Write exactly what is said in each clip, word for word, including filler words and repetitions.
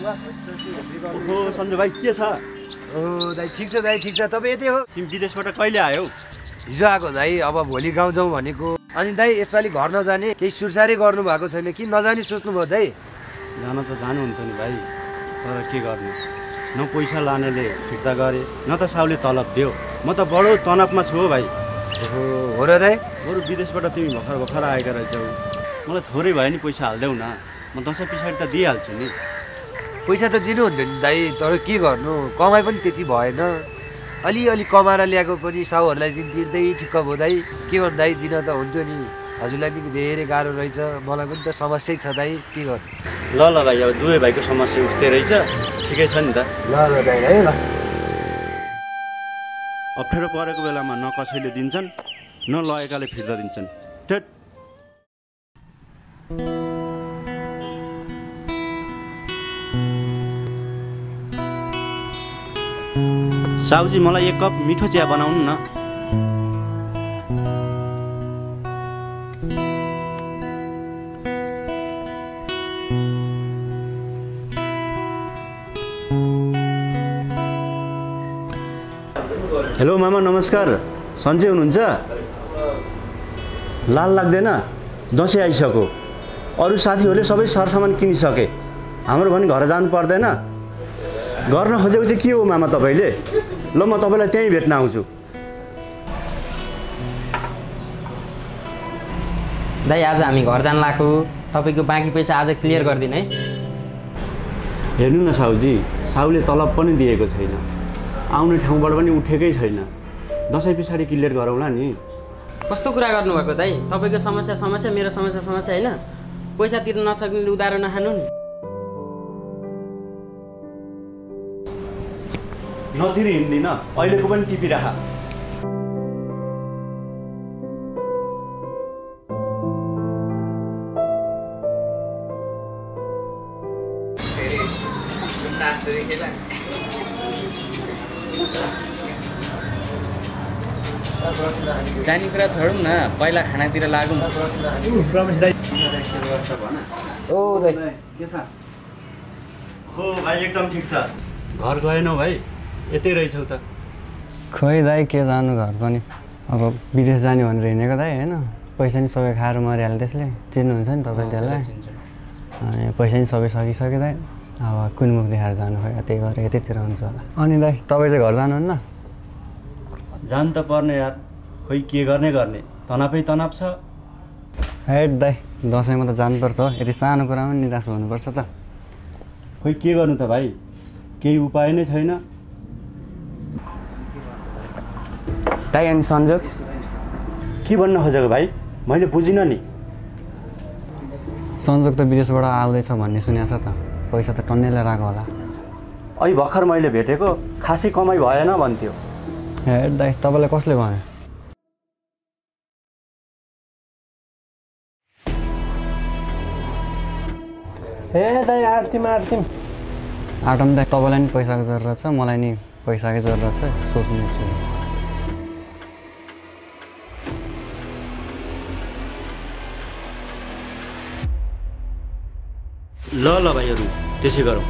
ओहो सञ्जय भाइ के छ? ओ दाइ ठिक छ दाइ ठिक छ। तपाईँ यतै हो? तिमी विदेशबाट कहिले आयौ? हिजो आएको दाइ। अब भोलि गाउँ जाउँ भनेको। अनि दाइ यसपालि घर नजाने केही सुरसारी गर्नु भएको छैन कि नजाने सोच्नुभयो दाइ? जान त जानुहुन्थ्यो नि भाइ, तर के गर्ने, न पैसा लानेले फिर्ता गरे न त साउले तलब दियो। म त बडो तनावमा छु हो भाइ। ओहो हो र दाइ? बरु विदेशबाट तिमी भर्खर भर्खर आएका रहेछौ, मलाई थोरै भए नि पैसा हालिदेऊ न, म दसैँ पछाडि त दिइहाल्छु नि। पैसा त दिनुहुन्थ्यो नि दाइ, तर के गर्नु, कमाइ पनि त्यति भएन। अलिअलि कमाएर ल्याएको पनि साउहरूलाई दिन तिर्दै ठिक्क भयो दाइ। के गर्नु दाइ, दिन त हुन्थ्यो नि। हजुरलाई नि धेरै गाह्रो रहेछ, मलाई पनि त समस्या छ दाइ, के गर्नु। ल ल भाइ, अब दुवै भाइको समस्या उठ्दै रहेछ, ठिकै छ नि त। ल ल दाइ है ल। अप्ठ्यारो परेको बेलामा न कसैले दिन्छन् न लगेकाले फिर्ता दिन्छन्। ठेट साउजी, मलाई एक कप मिठो चिया बनाउनु न। हेलो मामा, नमस्कार। सन्चै हुनुहुन्छ? लाल लाग्दैन? दसैँ आइसक्यो, अरू साथीहरूले सबै सरसामान किनिसके, हाम्रो भने घर जानु पर्दैन। गर्न खोजेको चाहिँ के हो मामा तपाईँले? ल म तपाईँलाई त्यहीँ भेट्न आउँछु। दाइ आज हामी घर जान लाग्यो, तपाईँको बाँकी पैसा आज क्लियर गरिदिनु है। हेर्नु न साउजी, साउले तलब पनि दिएको छैन, आउने ठाउँबाट पनि उठेकै छैन। दसैँ पछाडि क्लियर गरौँला नि। कस्तो कुरा गर्नुभएको दाइ? तपाईँको समस्या समस्या, मेरो समस्या समस्या होइन। पैसा तिर्न नसक्ने उधारो नखानु नि। नतिरी हिँड्दिन, अहिलेको पनि टिपिराख। जाने कुरा छोडौँ न, पहिला खानातिर लागौँ। ओ दाइ के छ? हो भाइ, एकदम ठिक छ। घर गएनौ भाइ? यतै रहेछौ त? खै दाइ, के जानु घर पनि। अब विदेश जाने भनेर हिँडेको दाइ होइन, पैसा नि सबै खाएर मरिहाल्यो त्यसले। चिन्नुहुन्छ नि तपाईँले त्यसलाई? अनि पैसा नि सबै सकिसक्यो दाइ। अब कुन मुख देखाएर जानु, खै त्यही भएर यतैतिर हुन्छ होला। अनि दाइ तपाईँ चाहिँ घर जानुहुन्न? जानु त पर्ने यार, खोइ के गर्ने गर्ने, तनावै तनाव छ। हेट दाइ, दसैँमा त जानुपर्छ हो, यति सानो कुरामा निराश हुनुपर्छ त। खोइ के गर्नु त भाइ, केही उपाय नै छैन। दाइ अनि संजोग के भन्न खोजेको भाइ? मैले बुझिनँ नि। संजोग त विदेशबाट आउँदैछ भन्ने सुनेको छ त, पैसा त टन्नेले राखेको होला। अहिले भर्खर मैले भेटेको, खासै कमाइ भएन भन्थ्यो। हेट दाइ, तपाईँलाई कसले भन्यो? ए दाइ आर्थिम आर्थिम आटम दाइ, तपाईँलाई नि पैसाको जरुरत छ, मलाई नि पैसाकै जरुरत छ, सोच्नु छु। ल ल भाइहरू, त्यसै गरौँ।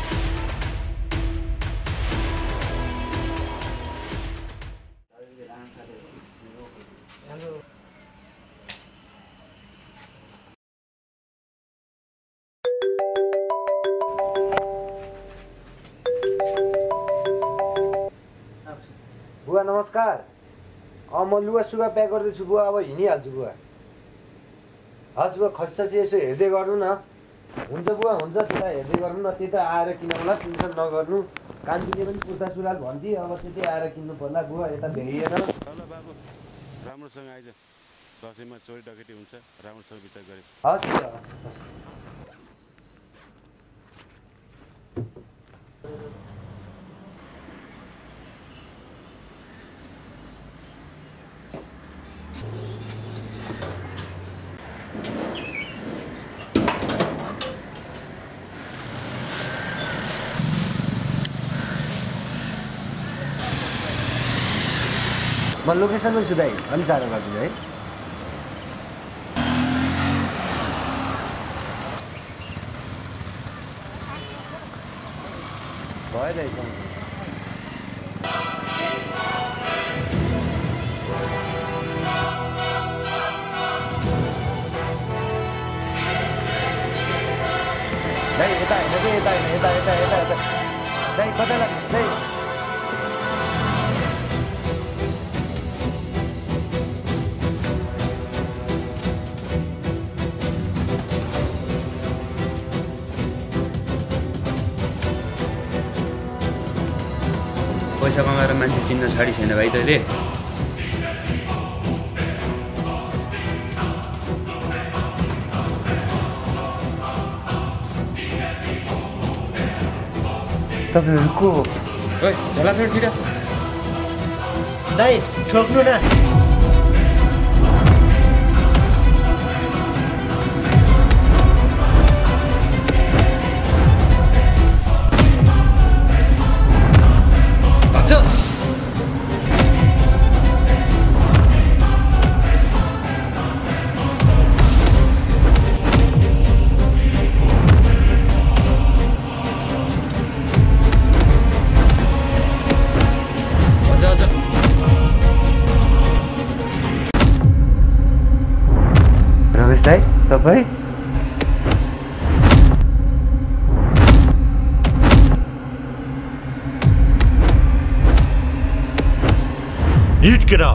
बुवा नमस्कार। अँ म लुगा सुगा प्याक गर्दैछु बुवा, अब हिँडिहाल्छु बुवा। हस् बुवा, खसी यसो हेर्दै गर्नु न। हुन्छ बुवा हुन्छ, त्यता हेर्दै गर्नु न, त्यता आएर किनौँला, टेन्सन नगर्नु। कान्छीले पनि कुर्ता सुरुवाल भन्थे, अब त्यतै आएर किन्नु पर्ला बुवा, यता भ्याइएन। ल बाबु, राम्रोसँग आइज, दसैँमा चोरी डकेटी हुन्छ, राम्रोसँग विचार गरिस्। हस् हस् हस्। म लोकेसनमा छु दाइ, अनि चाँडो गरिदिनु है। भयो दाइ चौध दाइ यता होइन कि यता होइन यता यता यता यता दाइ कता लाग्छ दाइ पैसा कमाएर मान्छे चिन्न छाडी छैन भाइ तैँले तपाईँहरू को हो ओइ झोला छोड छिटो दाइ ठोक्नु न रमेश दाइ तपाईँ हिट केटा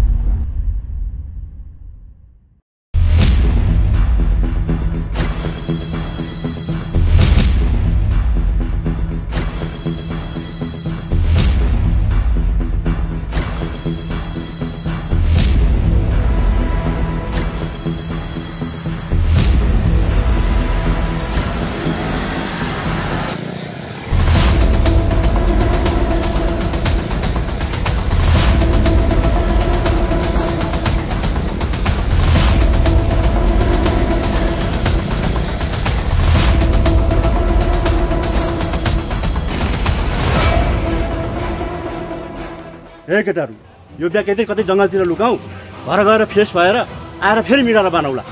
ए केटाहरू यो ब्याग यतै कतै जङ्गलतिर लुकाउँ घर गएर फ्रेस भएर आएर फेरि मिलाएर बनाउला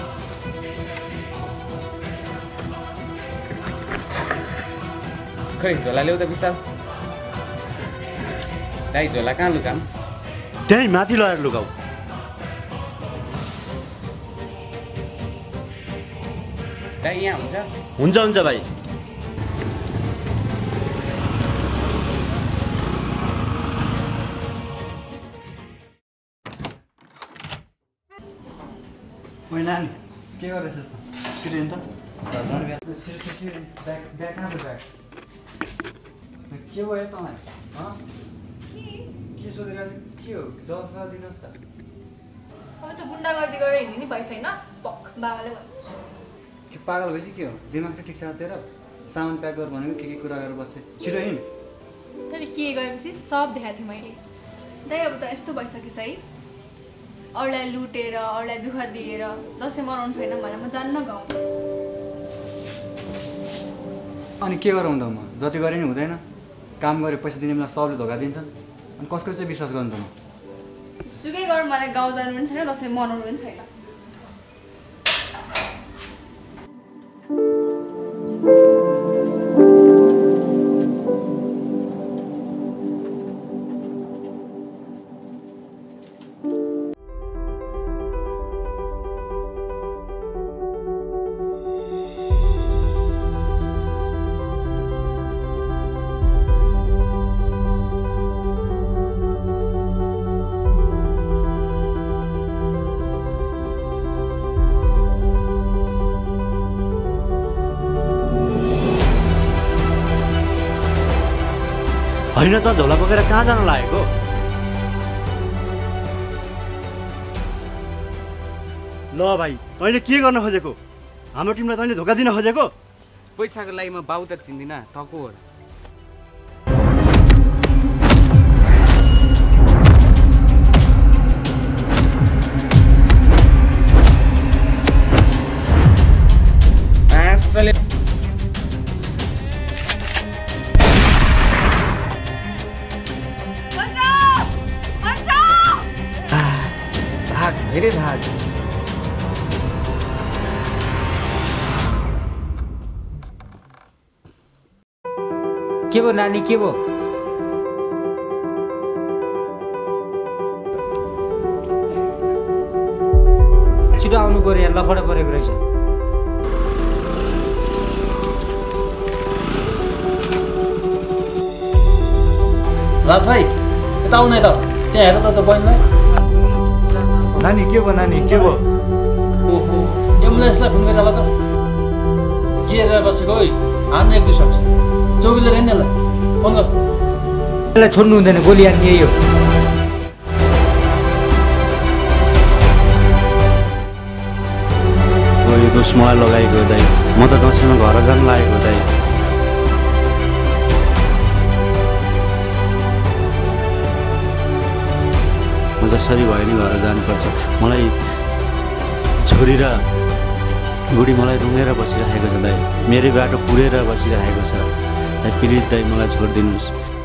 खै झोला ल्याउ त विशाल दाइ झोला कहाँ लुकाम त्यहीँ माथि लगेर लुकाऊ दाइ यहाँ हुन्छ हुन्छ हुन्छ भाइ ओइ नानी के गरेछस् त छिटो हिँड त ब्याग ब्याग कहाँ छ ब्याग के भयो तपाईँ के सोधेर के हो जवाब सवाल दिनुहोस् त अब त गुन्डागर्दी गरेर हिँड्ने नि भइसकेन पक बाबाले भन्छु के पागल भएपछि के हो दिमाग चाहिँ ठिक छ तेरो सामान प्याक गर भनेको के के कुरा गरेर बस्छ छिटो हिँड तैँले के गरेको थिएँ सब देखाएको थिएँ मैले दाइ अब त यस्तो भइसकेछ है अरूलाई लुटेर अरूलाई दुःख दिएर दसैँ मनाउनु छैन भनेर म जान्न गाउँ अनि के गरौँ त म जति गरे नि हुँदैन काम गरे पैसा दिने बेला सबले धोका दिन्छन् अनि कसको चाहिँ विश्वास गर्नु त म सुकै गरौँ मलाई गाउँ जानु पनि छैन दसैँ मनाउनु पनि छैन होइन त झोला बोकेर कहाँ जान लागेको ल भाइ तैँले के गर्न खोजेको हाम्रो टिमलाई तैँले धोका दिन खोजेको पैसाको लागि म बाउ त चिन्दिनँ तको हो आसले भाग धेरै भाग के भयो नानी के भयो छिटो आउनु पर्यो यहाँ लफडा परेको रहेछ राज भाइ यता आउनु यता त्यहाँ हेर त बहिनीलाई नानी के भयो नानी के भयो ओहो एम्बुलेन्सलाई फोन गरेर ल त के हेरेर बसेको है हान्नु एक दुई सक्छ चौकीले रेन यसलाई फोन गर यसलाई छोड्नु हुँदैन गोली हान्ने यही हो यो दोष मलाई लगाएको दाइ म त दसैँमा घर जान लागेको दाइ म जसरी भयो नि घर जानुपर्छ मलाई छोरी र बुढी मलाई रुँगेर बसिराखेको छ दाइ मेरै बाटो पुरेर बसिराखेको छ दाइ प्लिज दाइ मलाई छोडिदिनुहोस्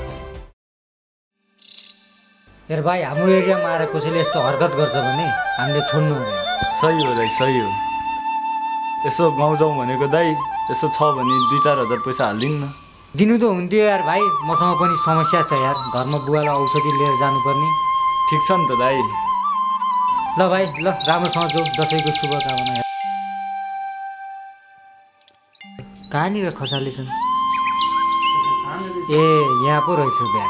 हेर भाइ हाम्रो एरियामा आएर कसैले यस्तो हरकत गर्छ भने हामीले छोड्नु हुँदैन सही हो दाइ सही हो यसो गाउँ जाउँ भनेको दाइ यसो छ भने दुई चार हजार पैसा हालिदिनु न दिनु त हुन्थ्यो यार भाइ मसँग पनि समस्या छ यार घरमा बुवालाई औषधि लिएर जानुपर्ने ठिक छ नि त दाइ ल भाइ ल राम्रोसँग जाऊ दसैँको शुभकामना कहाँनिर खसाले छन् ए यहाँ पो रहेछ ब्याग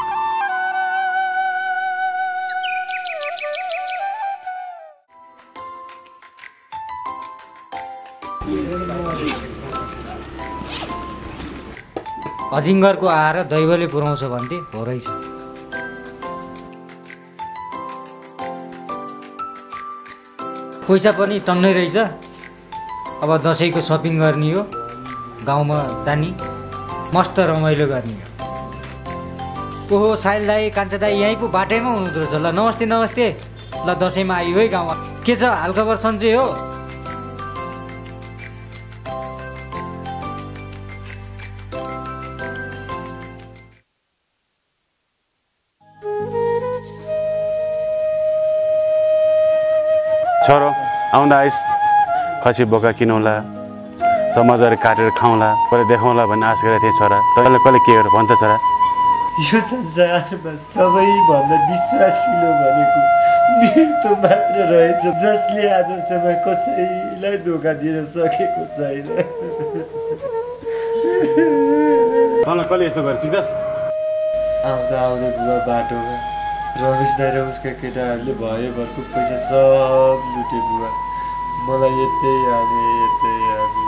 अजिङ्गरको आएर दैवले पुऱ्याउँछ भन्थे हो रहेछ पैसा पनि टन्नै रहेछ अब दसैँको सपिङ गर्ने हो गाउँमा जाने मस्त रमाइलो गर्ने हो ओहो साइल दाई कान्छा दाई यहीँ पो बाटैमा हुनुहुँदो रहेछ ल नमस्ते नमस्ते ल दसैँमा आयो है गाउँमा के छ हालखबर सन्चै हो छोरो आउँदा आइस खसी बोका किनौला समाजहरू काटेर खाउँला कहिले देखाउँला भन्ने आश गरेको थिएँ छोरा तैँलाई कहिले के गरेर भन्छ छोरा यो संसारमा सबैभन्दा विश्वासिलो भनेको मृत्यु मात्र रहेछ जसले आजसम्म कसैलाई धोका दिन सकेको छैन तँलाई कहिले यस्तो गरेर सिधस आउँदा आउँदै बुवा बाटोमा रमेश दाइ र उसका केटाहरूले भयो भरको पैसा सब लुटे बुवा मलाई यतै हाने यतै हाने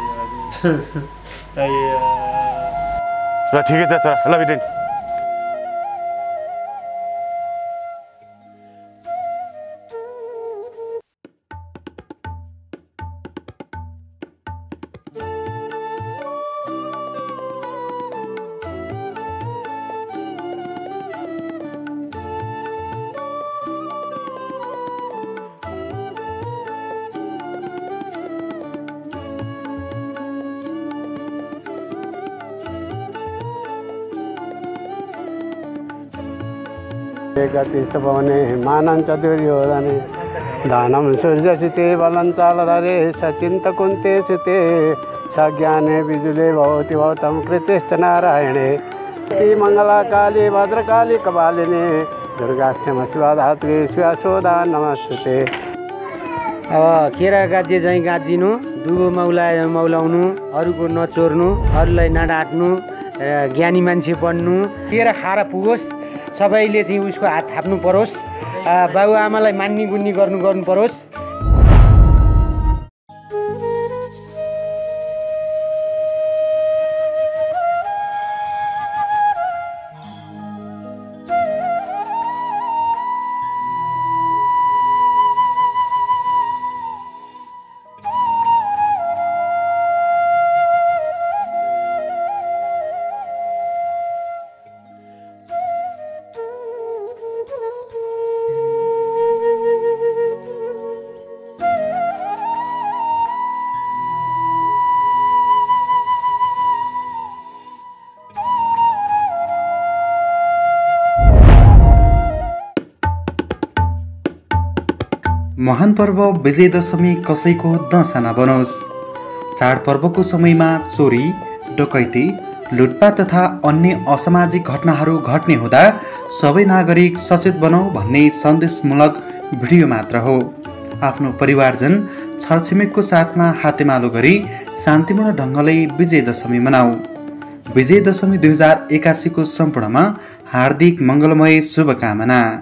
यतै हाने ल ठिकै छ छोरा ल बिटिन तीर्थभवने मानं चतुर्योधने दानं सूर्यसुते बलं चालधरे सचिन्तकुन्ते सुते सज्ञाने विजुले भवति भवतं कृतेश्च नारायणे श्रीमङ्गलाकाली भद्रकाली कपालिने दुर्गाक्षमा शिवाधात्री शिवासोदा नमस्ते अब केरा गाजे झैँ गाजिनु दुबो मौलायो मौलाउनु अरूको नचोर्नु अरूलाई नडाट्नु ज्ञानी मान्छे बन्नु केरा खाएर पुगोस् सबैले चाहिँ उसको हात थाप्नु परोस् बाबुआमालाई मान्ने गुन्नी गर्नु गर्नु परोस् महान पर्व विजय दशमी कसैको दशहरा बनोस्। चाडपर्वको समयमा चोरी डकैती लुटपाट तथा अन्य असामाजिक घटनाहरू घट्ने हुँदा सबै नागरिक सचेत बनौ भन्ने सन्देशमूलक भिडियो मात्र हो। आफ्नो परिवारजन छरछिमेकको साथमा हातेमालो गरी शान्तिपूर्ण ढङ्गले विजय दशमी मनाऊ। विजय दशमी दुई हजार एकासीको सम्पूर्णमा हार्दिक मङ्गलमय शुभकामना।